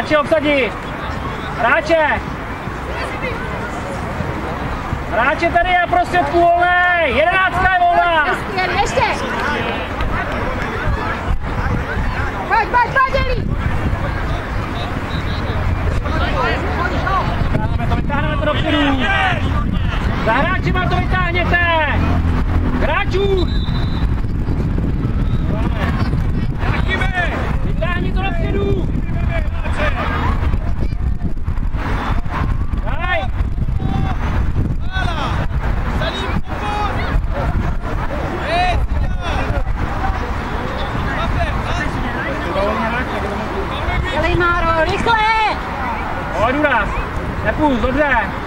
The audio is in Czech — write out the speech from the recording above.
Hráče obsadit! Hráče! Hráče tady je prostředku volnej! 11 je volná! Ještě! Pojď, Eli! Vytáhneme to dopředu! Za hráčima to vytáhněte! Hráčů! Vytáhni to dopředu! Daj! Dělej, Máro, rychle! Pojď, Duras! Nepůjď, dobře!